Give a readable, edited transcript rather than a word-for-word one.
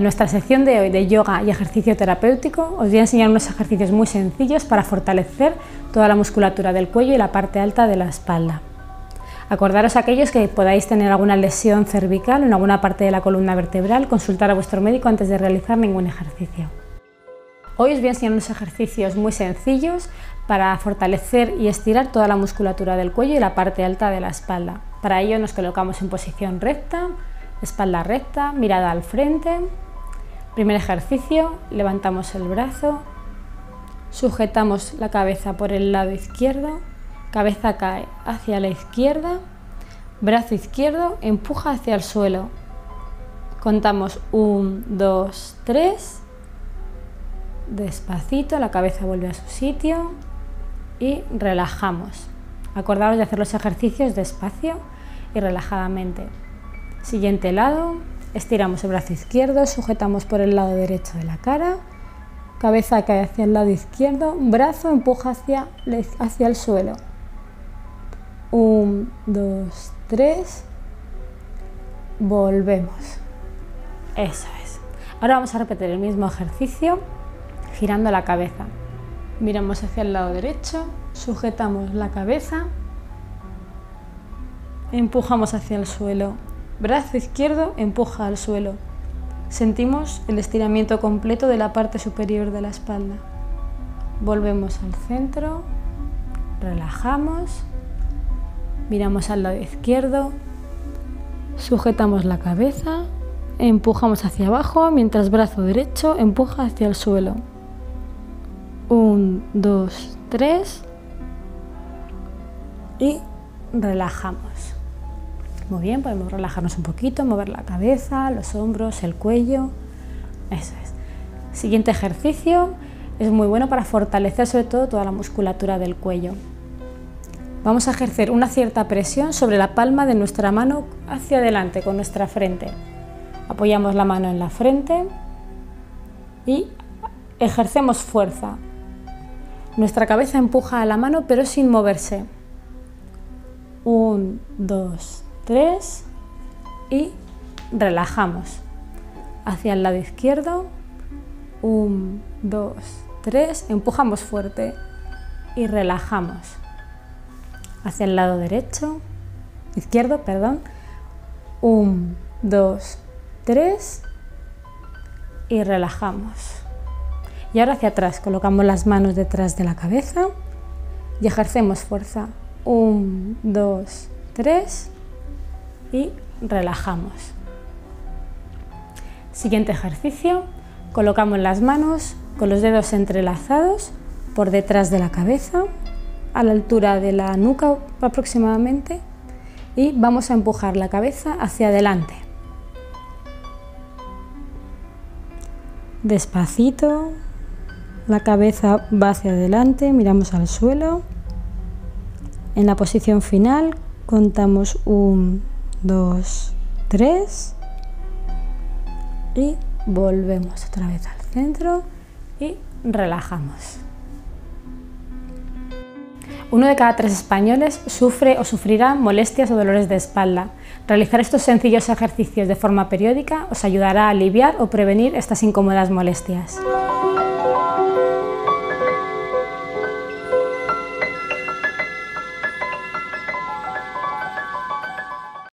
nuestra sección de hoy de yoga y ejercicio terapéutico os voy a enseñar unos ejercicios muy sencillos para fortalecer toda la musculatura del cuello y la parte alta de la espalda. Acordaros aquellos que podáis tener alguna lesión cervical o en alguna parte de la columna vertebral, consultar a vuestro médico antes de realizar ningún ejercicio. Hoy os voy a enseñar unos ejercicios muy sencillos para fortalecer y estirar toda la musculatura del cuello y la parte alta de la espalda. Para ello nos colocamos en posición recta, espalda recta, mirada al frente. Primer ejercicio, levantamos el brazo, sujetamos la cabeza por el lado izquierdo, cabeza cae hacia la izquierda, brazo izquierdo empuja hacia el suelo. Contamos 1, 2, 3, despacito, la cabeza vuelve a su sitio y relajamos. Acordaos de hacer los ejercicios despacio y relajadamente. Siguiente lado, estiramos el brazo izquierdo, sujetamos por el lado derecho de la cara, cabeza cae hacia el lado izquierdo, brazo empuja hacia el suelo. 1, 2, 3, volvemos. Eso es. Ahora vamos a repetir el mismo ejercicio girando la cabeza. Miramos hacia el lado derecho, sujetamos la cabeza, empujamos hacia el suelo. Brazo izquierdo empuja al suelo. Sentimos el estiramiento completo de la parte superior de la espalda. Volvemos al centro, relajamos, miramos al lado izquierdo, sujetamos la cabeza, empujamos hacia abajo mientras brazo derecho empuja hacia el suelo. 1, 2, 3 y relajamos. Muy bien, podemos relajarnos un poquito, mover la cabeza, los hombros, el cuello. Eso es. Siguiente ejercicio es muy bueno para fortalecer sobre todo toda la musculatura del cuello. Vamos a ejercer una cierta presión sobre la palma de nuestra mano hacia adelante con nuestra frente. Apoyamos la mano en la frente y ejercemos fuerza. Nuestra cabeza empuja a la mano pero sin moverse. 1, 2, 3 y relajamos. Hacia el lado izquierdo. 1, 2, 3. Empujamos fuerte y relajamos. Hacia el lado izquierdo, perdón. 1, 2, 3 y relajamos. Y ahora hacia atrás, colocamos las manos detrás de la cabeza y ejercemos fuerza. 1, 2, 3 y relajamos. Siguiente ejercicio, colocamos las manos con los dedos entrelazados por detrás de la cabeza, a la altura de la nuca aproximadamente, y vamos a empujar la cabeza hacia adelante. Despacito, la cabeza va hacia adelante, miramos al suelo. En la posición final contamos 1, 2, 3 y volvemos otra vez al centro y relajamos. 1 de cada 3 españoles sufre o sufrirá molestias o dolores de espalda. Realizar estos sencillos ejercicios de forma periódica os ayudará a aliviar o prevenir estas incómodas molestias.